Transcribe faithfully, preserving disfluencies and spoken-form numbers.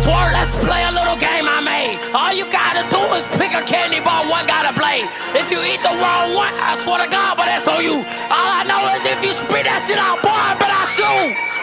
Twerk, let's play a little game I made. All you gotta do is pick a candy bar, one got a blade. If you eat the wrong one, I swear to God, but that's on you. All I know is if you spit that shit out, boy, I bet I shoot.